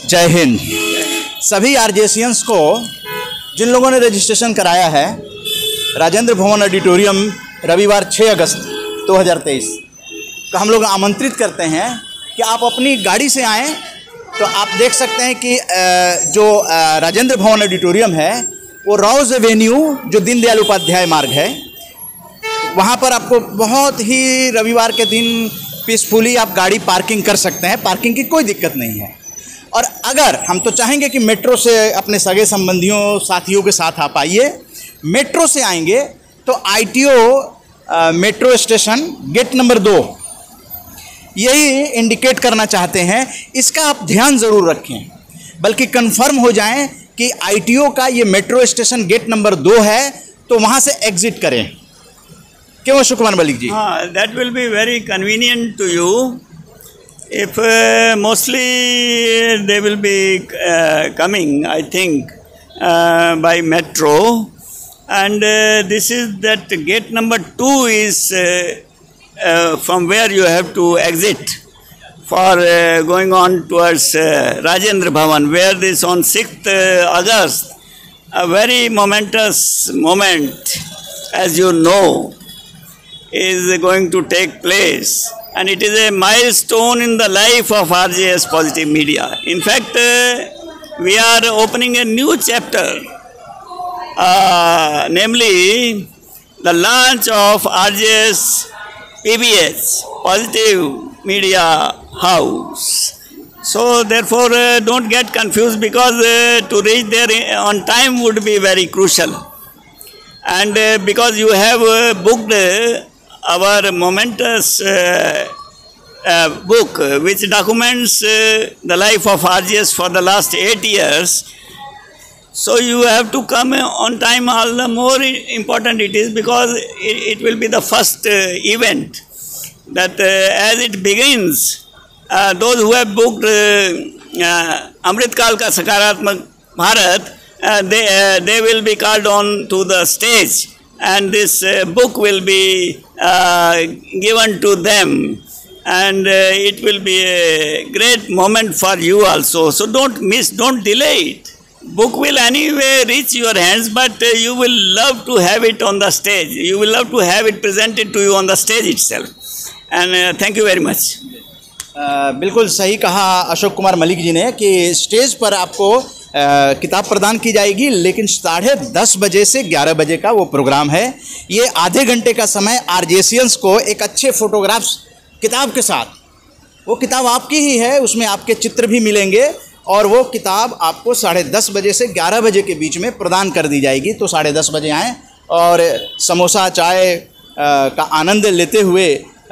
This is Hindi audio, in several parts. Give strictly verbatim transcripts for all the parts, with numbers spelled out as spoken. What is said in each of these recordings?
जय हिंद। सभी आरजेसियंस को, जिन लोगों ने रजिस्ट्रेशन कराया है, राजेंद्र भवन ऑडिटोरियम रविवार छह अगस्त दो हज़ार तेईस का हम लोग आमंत्रित करते हैं कि आप अपनी गाड़ी से आएँ। तो आप देख सकते हैं कि जो राजेंद्र भवन ऑडिटोरियम है वो रॉज एवेन्यू, जो दीनदयाल उपाध्याय मार्ग है, वहाँ पर आपको बहुत ही रविवार के दिन पीसफुली आप गाड़ी पार्किंग कर सकते हैं। पार्किंग की कोई दिक्कत नहीं है। और अगर हम तो चाहेंगे कि मेट्रो से अपने सगे संबंधियों साथियों के साथ आप आइए। मेट्रो से आएंगे तो ITO metro station gate number दो यही इंडिकेट करना चाहते हैं। इसका आप ध्यान ज़रूर रखें, बल्कि कंफर्म हो जाएं कि आईटीओ का ये मेट्रो स्टेशन गेट नंबर दो है, तो वहाँ से एग्जिट करें। क्यों अशोक कुमार मलिक जी? हाँ, that will be very convenient to you if uh, mostly they will be uh, coming, I think, uh, by metro, and uh, this is that gate number two is uh, uh, from where you have to exit for uh, going on towards uh, Rajendra Bhavan, where this on sixth uh, August, a very momentous moment, as you know, is going to take place. And it is a milestone in the life of R J S Positive Media. In fact, uh, we are opening a new chapter, uh, namely the launch of R J S P B H, Positive Media House. So therefore, uh, don't get confused, because uh, to reach there on time would be very crucial. And uh, because you have uh, booked uh, our momentous uh, uh, book, uh, which documents uh, the life of R J S for the last eight years. So you have to come on time. All the more important it is, because it, it will be the first uh, event that uh, as it begins, uh, those who have booked uh, uh, Amrit Kal Ka Sakaratmak Bharat, uh, they, uh, they will be called on to the stage. And this uh, book will be uh, given to them, and uh, it will be a great moment for you also. So don't miss, don't delay it. Book will anyway reach your hands, but uh, you will love to have it on the stage. You will love to have it presented to you on the stage itself. And uh, thank you very much. uh, बिल्कुल सही कहा अशोक कुमार मलिक जी ने कि स्टेज पर आपको Uh, किताब प्रदान की जाएगी, लेकिन साढ़े दस बजे से ग्यारह बजे का वो प्रोग्राम है। ये आधे घंटे का समय आरजेसियंस को एक अच्छे फोटोग्राफ्स किताब के साथ, वो किताब आपकी ही है, उसमें आपके चित्र भी मिलेंगे, और वो किताब आपको साढ़े दस बजे से ग्यारह बजे के बीच में प्रदान कर दी जाएगी। तो साढ़े दस बजे आएँ और समोसा चाय का आनंद लेते हुए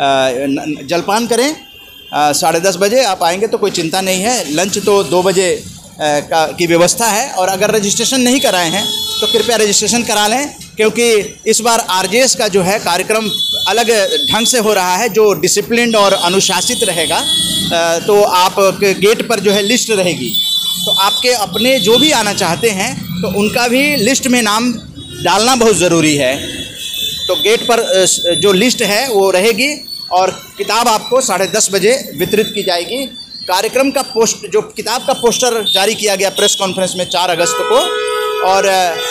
जलपान करें। साढ़े दस बजे आप आएंगे तो कोई चिंता नहीं है। लंच तो दो बजे का की व्यवस्था है। और अगर रजिस्ट्रेशन नहीं कराए हैं तो कृपया रजिस्ट्रेशन करा लें, क्योंकि इस बार आरजेएस का जो है कार्यक्रम अलग ढंग से हो रहा है, जो डिसिप्लिन्ड और अनुशासित रहेगा। तो आप गेट पर जो है लिस्ट रहेगी, तो आपके अपने जो भी आना चाहते हैं तो उनका भी लिस्ट में नाम डालना बहुत ज़रूरी है। तो गेट पर जो लिस्ट है वो रहेगी, और किताब आपको साढ़े दस बजे वितरित की जाएगी। कार्यक्रम का पोस्ट, जो किताब का पोस्टर जारी किया गया प्रेस कॉन्फ्रेंस में चार अगस्त को, और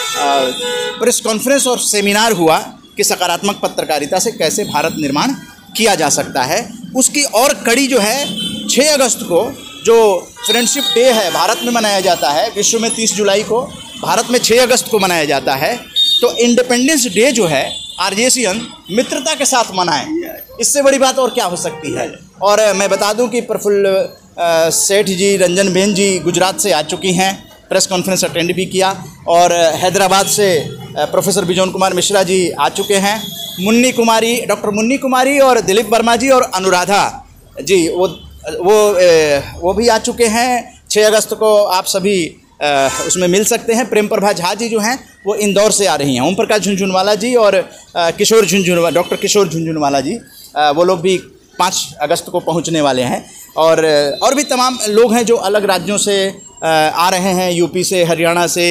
प्रेस कॉन्फ्रेंस और सेमिनार हुआ कि सकारात्मक पत्रकारिता से कैसे भारत निर्माण किया जा सकता है, उसकी और कड़ी जो है छह अगस्त को, जो फ्रेंडशिप डे है भारत में मनाया जाता है, विश्व में तीस जुलाई को, भारत में छह अगस्त को मनाया जाता है। तो इंडिपेंडेंस डे जो है आरजेसियन मित्रता के साथ मनाएं, इससे बड़ी बात और क्या हो सकती है। और मैं बता दूं कि प्रफुल्ल सेठ जी, रंजन बेन जी गुजरात से आ चुकी हैं, प्रेस कॉन्फ्रेंस अटेंड भी किया, और हैदराबाद से प्रोफेसर बिजोन कुमार मिश्रा जी आ चुके हैं, मुन्नी कुमारी, डॉक्टर मुन्नी कुमारी और दिलीप वर्मा जी और अनुराधा जी, वो वो वो भी आ चुके हैं। छह अगस्त को आप सभी उसमें मिल सकते हैं। प्रेम प्रभा झा जी जो हैं वो इंदौर से आ रही हैं, ओम प्रकाश झुंझुनवाला जी और किशोर झुंझुनवाला, डॉक्टर किशोर झुंझुनवाला जी, वो लोग भी पाँच अगस्त को पहुंचने वाले हैं। और और भी तमाम लोग हैं जो अलग राज्यों से आ रहे हैं, यूपी से, हरियाणा से,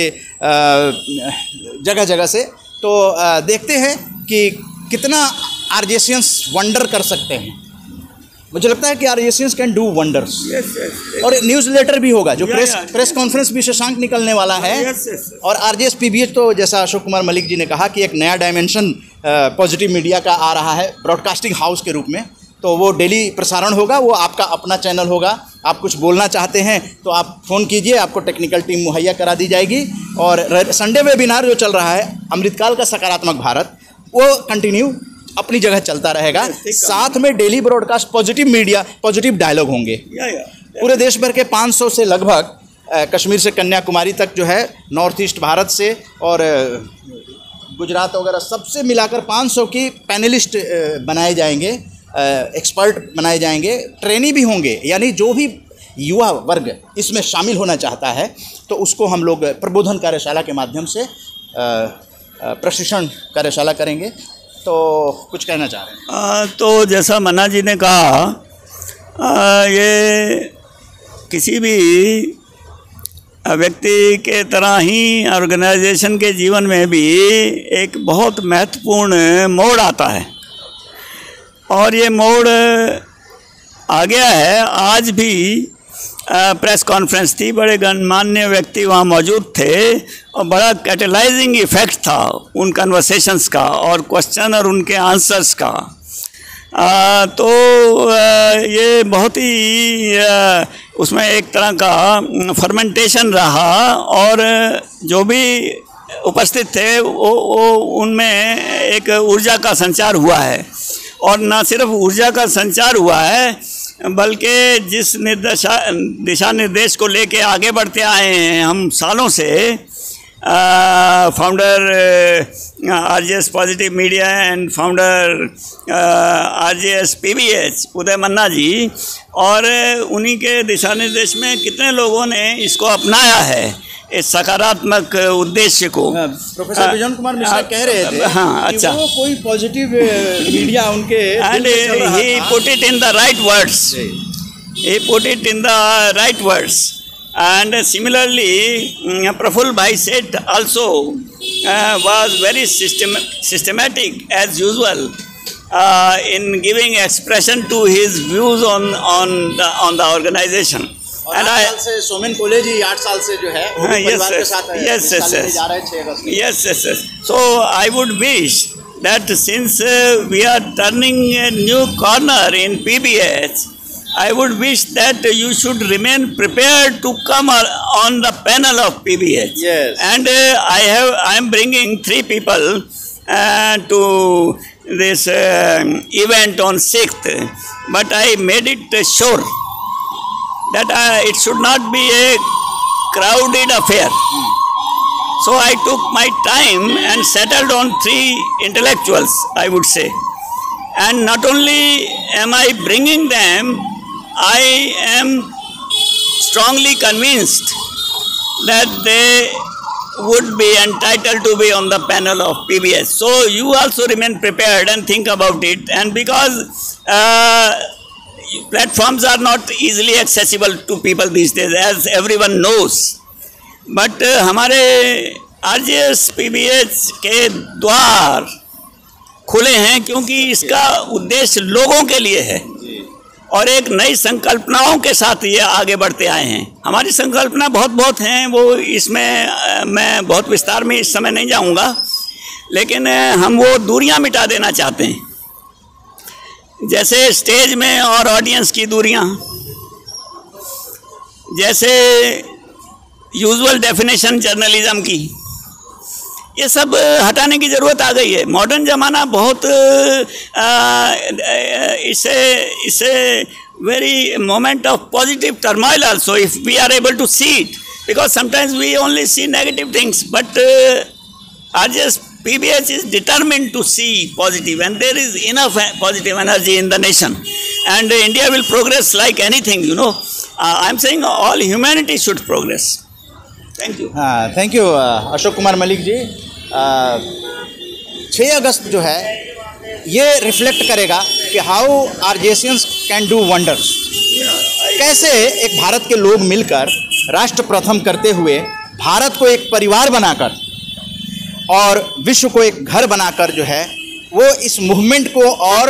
जगह जगह से। तो देखते हैं कि कितना आरजेसियंस वंडर कर सकते हैं। मुझे लगता है कि RJSians can do wonders. Yes, yes, yes. और न्यूज़ लेटर भी होगा जो Yeah, press yeah, press conference भी शशांक निकलने वाला है। Yes, yes, yes. और आरजेएस पीबीएच तो जैसा अशोक कुमार मलिक जी ने कहा कि एक नया डायमेंशन पॉजिटिव मीडिया का आ रहा है ब्रॉडकास्टिंग हाउस के रूप में। तो वो डेली प्रसारण होगा, वो आपका अपना चैनल होगा। आप कुछ बोलना चाहते हैं तो आप फ़ोन कीजिए, आपको टेक्निकल टीम मुहैया करा दी जाएगी। और संडे वेबिनार जो चल रहा है अमृतकाल का सकारात्मक भारत, वो कंटिन्यू अपनी जगह चलता रहेगा। साथ में daily broadcast positive media, positive dialogue होंगे। Yeah, yeah. पूरे देश भर के पाँच सौ से लगभग अ, कश्मीर से कन्याकुमारी तक जो है, नॉर्थ ईस्ट भारत से और अ, गुजरात वगैरह सबसे मिलाकर पाँच सौ की पैनलिस्ट अ, बनाए जाएंगे, एक्सपर्ट बनाए जाएंगे, ट्रेनी भी होंगे। यानी जो भी युवा वर्ग इसमें शामिल होना चाहता है तो उसको हम लोग प्रबोधन कार्यशाला के माध्यम से अ, अ, प्रशिक्षण कार्यशाला करेंगे। तो कुछ कहना चाह रहे हैं? आ, तो जैसा मन्ना जी ने कहा, आ, ये किसी भी व्यक्ति के तरह ही ऑर्गेनाइजेशन के जीवन में भी एक बहुत महत्वपूर्ण मोड़ आता है। और ये मोड़ आ गया है। आज भी आ, प्रेस कॉन्फ्रेंस थी, बड़े गणमान्य व्यक्ति वहाँ मौजूद थे और बड़ा कैटलाइजिंग इफेक्ट था उन कन्वर्सेशंस का और क्वेश्चन और उनके आंसर्स का। आ, तो आ, ये बहुत ही आ, उसमें एक तरह का फर्मेंटेशन रहा और जो भी उपस्थित थे वो वो उनमें एक ऊर्जा का संचार हुआ है। और न सिर्फ ऊर्जा का संचार हुआ है बल्कि जिस निर्देशा दिशा निर्देश को लेके आगे बढ़ते आए हैं हम सालों से, founder RJS positive media and founder RJS PBH Uday Manna ji, और उन्हीं के दिशा निर्देश में कितने लोगों ने इसको अपनाया है इस सकारात्मक उद्देश्य को। प्रोफेसर विजन कुमार मिश्रा कह रहे थे हाँ, कि अच्छा, वो कोई पॉजिटिव मीडिया उनके एंड ही put it in the right words, he put it in the right words. And similarly Praful Bhai Seth also uh, was very system systematic as usual uh, in giving expression to his views on on the on the organization. और and आठ साल से सोमेन कॉलेज ही आठ साल से जो है वो हाँ, परिवार yes, के साथ है, yes, yes, yes. जा रहे हैं छह अगस्त। Yes, yes, yes. So I would wish that since uh, we are turning a new corner in P B H, I would wish that you should remain prepared to come on the panel of P B H. Yes. And uh, I have I am bringing three people uh, to this uh, event on sixth, but I made it uh, sure that uh, it should not be a crowded affair. So I took my time and settled on three intellectuals, I would say. And not only am I bringing them, I am strongly convinced that they would be entitled to be on the panel of P B S. So you also remain prepared and think about it. And because uh, platforms are not easily accessible to people these days, as everyone knows. But uh, हमारे आरजेएस पीबीएच के द्वार खुले हैं क्योंकि इसका उद्देश्य लोगों के लिए है और एक नई संकल्पनाओं के साथ ये आगे बढ़ते आए हैं। हमारी संकल्पना बहुत बहुत हैं, वो इसमें मैं बहुत विस्तार में इस समय नहीं जाऊंगा, लेकिन हम वो दूरियां मिटा देना चाहते हैं, जैसे स्टेज में और ऑडियंस की दूरियां, जैसे यूजुअल डेफिनेशन जर्नलिज्म की, ये सब हटाने की ज़रूरत आ गई है। मॉडर्न ज़माना बहुत इसे इसे very moment of positive turmoil also if we are able to see it, because sometimes we only see negative things, but RJS P B H is determined to see positive, and there is enough positive energy in the nation, and India will progress like anything, you know. uh, I am saying all humanity should progress. Thank you. हाँ, थैंक यू अशोक कुमार मलिक जी। छः अगस्त जो है ये रिफ्लेक्ट करेगा कि how RJSians can do wonders. कैसे एक भारत के लोग मिलकर राष्ट्र प्रथम करते हुए भारत को एक परिवार बनाकर और विश्व को एक घर बनाकर जो है वो इस मूवमेंट को और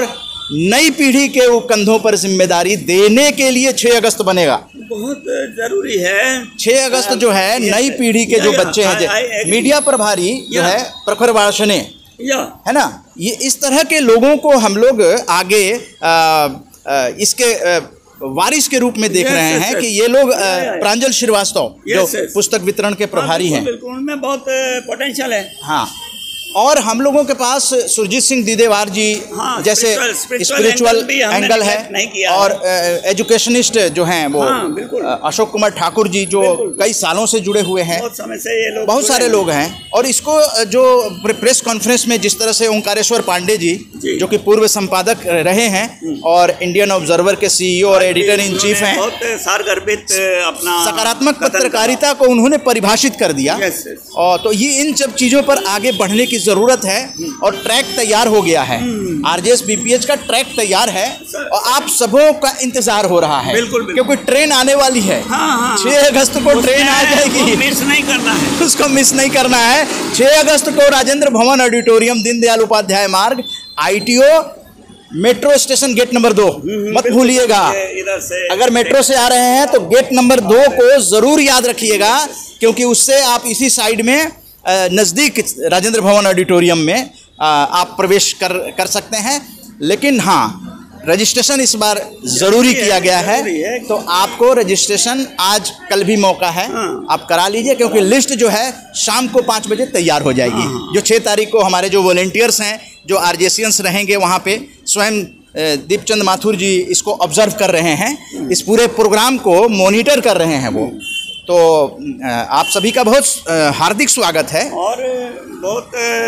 नई पीढ़ी के वो कंधों पर जिम्मेदारी देने के लिए छह अगस्त बनेगा। बहुत जरूरी है। छह अगस्त जो है नई पीढ़ी के जो बच्चे हैं, मीडिया प्रभारी जो है प्रखर वार्षणे, है ना, ये इस तरह के लोगों को हम लोग आगे आ, आ, इसके आ, वारिस के रूप में देख yes, रहे हैं yes, कि ये लोग प्रांजल श्रीवास्तव yes, जो yes. पुस्तक वितरण के प्रभारी हैं, बिल्कुल उनमें बहुत पोटेंशियल है। हाँ, और हम लोगों के पास सुरजीत सिंह दीदेवार जी हाँ, जैसे स्पिरिचुअल एंगल है, और एजुकेशनिस्ट जो हैं वो हाँ, अशोक कुमार ठाकुर जी जो कई सालों से जुड़े हुए हैं, बहुत समय से ये लोग बहुत सारे लोग हैं। और इसको जो प्रेस कॉन्फ्रेंस में जिस तरह से ओंकारेश्वर पांडे जी, जी जो कि पूर्व संपादक रहे हैं और इंडियन ऑब्जर्वर के सीईओ और एडिटर इन चीफ हैं, बहुत सारगर्भित अपना सकारात्मक पत्रकारिता को उन्होंने परिभाषित कर दिया। और तो ये इन सब चीज़ों पर आगे बढ़ने की जरूरत है और ट्रैक तैयार हो गया है। आरजेएस बीपीएच का ट्रैक तैयार है और आप सबों का इंतजार हो रहा है, बिल्कुल, बिल्कुल। क्योंकि ट्रेन आने वाली है। हाँ, हाँ, छह अगस्त को ट्रेन आ जाएगी, मिस नहीं करना है, उसको मिस नहीं करना है। छह अगस्त को राजेंद्र भवन auditorium, Deendayal Upadhyay Marg, ITO, metro station gate number दो, मत भूलिएगा। अगर मेट्रो से आ रहे हैं तो गेट नंबर दो को जरूर याद रखिएगा, क्योंकि उससे आप इसी साइड में नज़दीक राजेंद्र भवन ऑडिटोरियम में आप प्रवेश कर कर सकते हैं। लेकिन हाँ, रजिस्ट्रेशन इस बार ज़रूरी किया गया है, तो आपको रजिस्ट्रेशन आज कल भी मौका है, आप करा लीजिए, क्योंकि लिस्ट जो है शाम को पाँच बजे तैयार हो जाएगी। जो छः तारीख को हमारे जो वॉलेंटियर्स हैं, जो आरजेसियंस रहेंगे वहाँ पे, स्वयं दीपचंद माथुर जी इसको ऑब्जर्व कर रहे हैं, इस पूरे प्रोग्राम को मॉनिटर कर रहे हैं वो। तो आप सभी का बहुत हार्दिक स्वागत है। और बहुत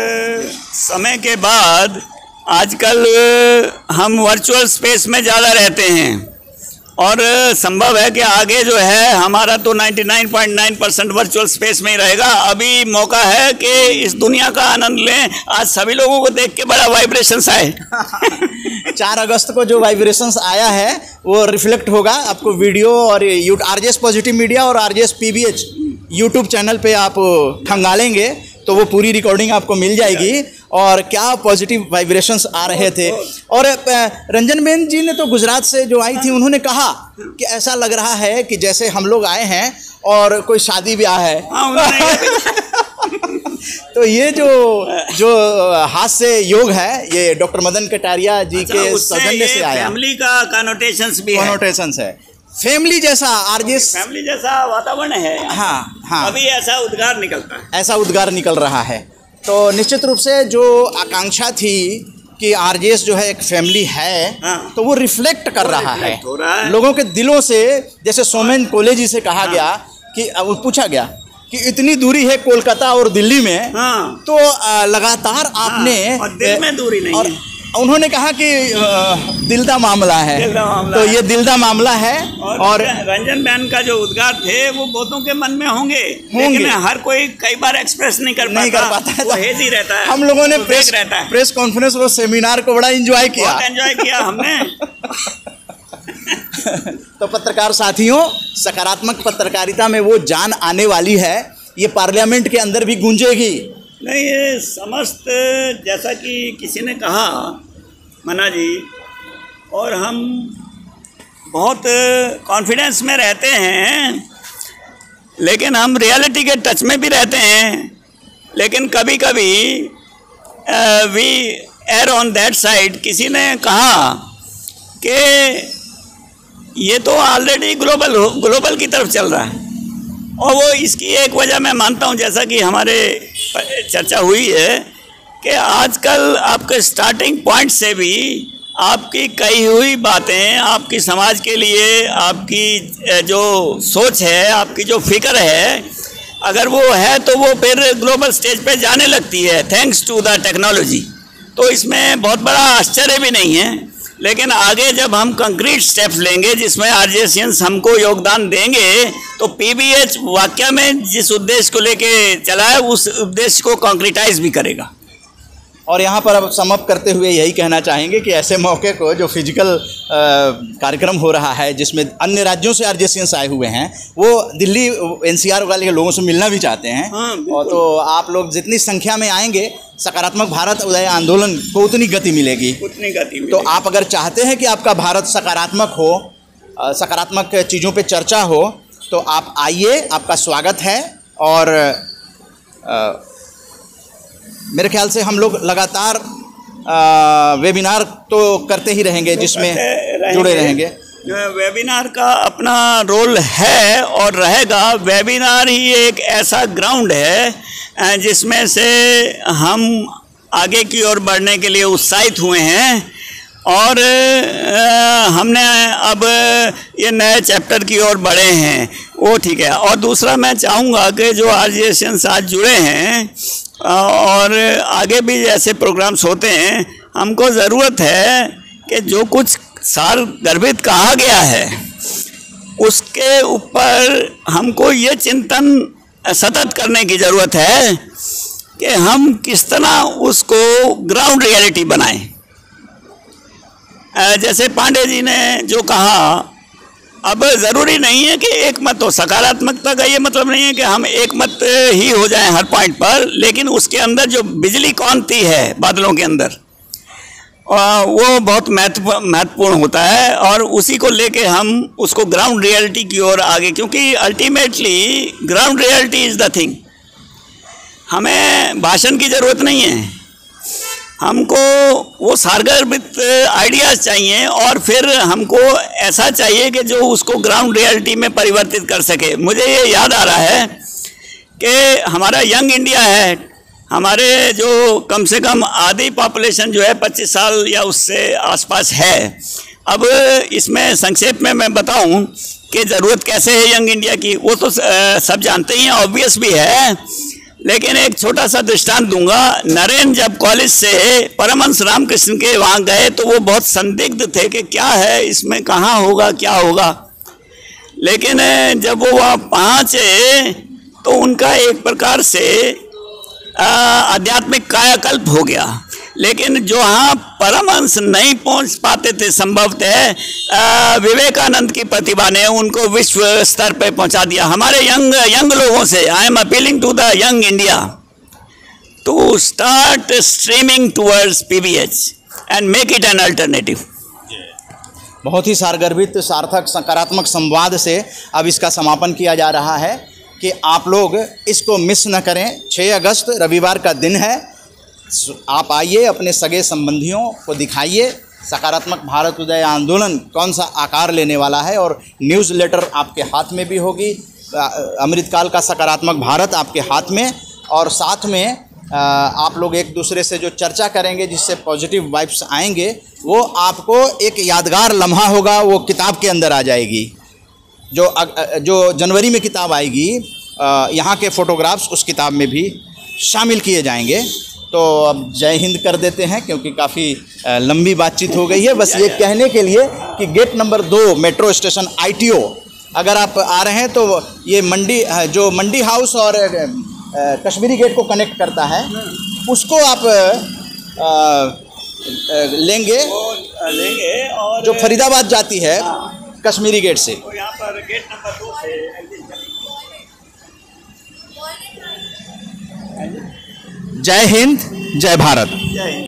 समय के बाद आजकल हम वर्चुअल स्पेस में ज़्यादा रहते हैं, और संभव है कि आगे जो है हमारा तो निन्यानवे पॉइंट नौ परसेंट वर्चुअल स्पेस में ही रहेगा। अभी मौका है कि इस दुनिया का आनंद लें। आज सभी लोगों को देख के बड़ा वाइब्रेशंस आए। चार अगस्त को जो वाइब्रेशंस आया है वो रिफ्लेक्ट होगा आपको वीडियो, और आरजेएस पॉजिटिव मीडिया और आरजेएस पीबीएच यूट्यूब चैनल पे आप खंगालेंगे तो वो पूरी रिकॉर्डिंग आपको मिल जाएगी, और क्या पॉजिटिव वाइब्रेशंस आ रहे थे। और रंजन बेन जी ने तो गुजरात से जो आई थी, उन्होंने कहा कि ऐसा लग रहा है कि जैसे हम लोग आए हैं और कोई शादी ब्याह है। तो ये जो जो हास्य योग है, ये डॉक्टर मदन कटारिया जी अच्छा, के सौजन्य से आया। फैमिली का कनोटेशंस भी है, कनोटेशंस है, फैमिली जैसा आरजेएस फैमिली जैसा वातावरण है। हाँ हाँ, अभी ऐसा उद्गार निकलता है, ऐसा उद्गार निकल रहा है। तो निश्चित रूप से जो आकांक्षा थी कि आरजेएस जो है एक फैमिली है, हाँ, तो वो रिफ्लेक्ट कर रहा है, रहा है लोगों के दिलों से। जैसे सोमेन कोले जी से कहा हाँ, गया कि पूछा गया कि इतनी दूरी है कोलकाता और दिल्ली में, हाँ, तो लगातार आपने हाँ, और दिल में दूरी नहीं और है। उन्होंने कहा कि दिल का मामला है, दिल का मामला तो है। ये दिल का मामला है। और, और रंजन बहन का जो उद्गार थे वो बहुतों के मन में होंगे, होंगे। लेकिन हर कोई कई बार एक्सप्रेस नहीं कर नहीं पाता, कर पाता है, वो हेजी रहता है। हम लोगों ने तो प्रेस रहता है। प्रेस कॉन्फ्रेंस और सेमिनार को बड़ा एंजॉय किया, एंजॉय किया हमने। तो पत्रकार साथियों, सकारात्मक पत्रकारिता में वो जान आने वाली है, ये पार्लियामेंट के अंदर भी गूंजेगी। नहीं, ये समस्त, जैसा कि किसी ने कहा मना जी, और हम बहुत कॉन्फिडेंस में रहते हैं, लेकिन हम रियलिटी के टच में भी रहते हैं। लेकिन कभी कभी we err on that side. किसी ने कहा कि ये तो ऑलरेडी ग्लोबल ग्लोबल की तरफ चल रहा है, और वो इसकी एक वजह मैं मानता हूँ, जैसा कि हमारे चर्चा हुई है कि आजकल आपके स्टार्टिंग पॉइंट से भी आपकी कही हुई बातें, आपकी समाज के लिए आपकी जो सोच है, आपकी जो फिक्र है, अगर वो है तो वो फिर ग्लोबल स्टेज पे जाने लगती है, थैंक्स टू द टेक्नोलॉजी। तो इसमें बहुत बड़ा आश्चर्य भी नहीं है। लेकिन आगे जब हम कंक्रीट स्टेप्स लेंगे जिसमें आरजेएसियंस हमको योगदान देंगे, तो पीबीएच वाकई में जिस उद्देश्य को लेके चला है उस उद्देश्य को कंक्रीटाइज भी करेगा। और यहाँ पर अब समअप करते हुए यही कहना चाहेंगे कि ऐसे मौके को जो फिजिकल कार्यक्रम हो रहा है जिसमें अन्य राज्यों से आरजेसियंस आए हुए हैं, वो दिल्ली एनसीआर वाले लोगों से मिलना भी चाहते हैं। हाँ, और तो आप लोग जितनी संख्या में आएंगे सकारात्मक भारत उदय आंदोलन को उतनी गति मिलेगी उतनी गति मिलेगी। तो आप अगर चाहते हैं कि आपका भारत सकारात्मक हो, सकारात्मक चीज़ों पे चर्चा हो, तो आप आइए, आपका स्वागत है। और आ, मेरे ख्याल से हम लोग लगातार वेबिनार तो करते ही रहेंगे जिसमें रहेंगे, जुड़े रहेंगे। वेबिनार का अपना रोल है और रहेगा। वेबिनार ही एक ऐसा ग्राउंड है जिसमें से हम आगे की ओर बढ़ने के लिए उत्साहित हुए हैं और हमने अब ये नए चैप्टर की ओर बढ़े हैं, वो ठीक है। और दूसरा मैं चाहूँगा कि जो आरजेएसएन आज जुड़े हैं और आगे भी ऐसे प्रोग्राम्स होते हैं, हमको ज़रूरत है कि जो कुछ सार गर्भित कहा गया है उसके ऊपर हमको ये चिंतन सतत करने की ज़रूरत है कि हम किस तरह उसको ग्राउंड रियलिटी बनाएं। जैसे पांडे जी ने जो कहा, अब ज़रूरी नहीं है कि एक मत हो। सकारात्मकता का ये मतलब नहीं है कि हम एक मत ही हो जाएं हर पॉइंट पर, लेकिन उसके अंदर जो बिजली कौनती है बादलों के अंदर, वो बहुत महत्व महत्वपूर्ण होता है और उसी को लेके हम उसको ग्राउंड रियलिटी की ओर आगे, क्योंकि ultimately ground reality is the thing. हमें भाषण की ज़रूरत नहीं है, हमको वो सारगर्भित आइडियाज़ चाहिए और फिर हमको ऐसा चाहिए कि जो उसको ग्राउंड रियलिटी में परिवर्तित कर सके। मुझे ये याद आ रहा है कि हमारा यंग इंडिया है, हमारे जो कम से कम आधी पॉपुलेशन जो है पच्चीस साल या उससे आसपास है। अब इसमें संक्षेप में मैं बताऊं कि ज़रूरत कैसे है यंग इंडिया की, वो तो सब जानते ही हैं, ऑब्वियस भी है, लेकिन एक छोटा सा दृष्टांत दूंगा। नरेन जब कॉलेज से परमहंस रामकृष्ण के वहाँ गए तो वो बहुत संदिग्ध थे कि क्या है इसमें, कहाँ होगा, क्या होगा। लेकिन जब वो वहाँ पहुँचे तो उनका एक प्रकार से आध्यात्मिक कायाकल्प हो गया। लेकिन जो हाँ परमहंस नहीं पहुंच पाते थे, संभवतः विवेकानंद की प्रतिभा ने उनको विश्व स्तर पे पहुंचा दिया। हमारे यंग यंग लोगों से I am appealing to the young India to start streaming towards PVH and make it an alternative. बहुत ही सारगर्भित, सार्थक, सकारात्मक संवाद से अब इसका समापन किया जा रहा है कि आप लोग इसको मिस न करें। छः अगस्त रविवार का दिन है, आप आइए, अपने सगे संबंधियों को दिखाइए सकारात्मक भारत उदय आंदोलन कौन सा आकार लेने वाला है। और न्यूज़ लेटर आपके हाथ में भी होगी, अमृतकाल का सकारात्मक भारत आपके हाथ में, और साथ में आप लोग एक दूसरे से जो चर्चा करेंगे जिससे पॉजिटिव वाइब्स आएंगे, वो आपको एक यादगार लम्हा होगा, वो किताब के अंदर आ जाएगी। जो जो जनवरी में किताब आएगी, यहाँ के फ़ोटोग्राफ्स उस किताब में भी शामिल किए जाएंगे। तो अब जय हिंद कर देते हैं क्योंकि काफ़ी लंबी बातचीत हो गई है। बस ये कहने के लिए कि गेट नंबर दो मेट्रो स्टेशन आईटीओ, अगर आप आ रहे हैं तो ये मंडी जो मंडी हाउस और कश्मीरी गेट को कनेक्ट करता है, उसको आप आ, आ, लेंगे लेंगे और जो फरीदाबाद जाती है कश्मीरी गेट से। तो यहाँ पर गेट नंबर दो से एग्जिट करेंगे। जय हिंद, जय भारत। जय हिंद।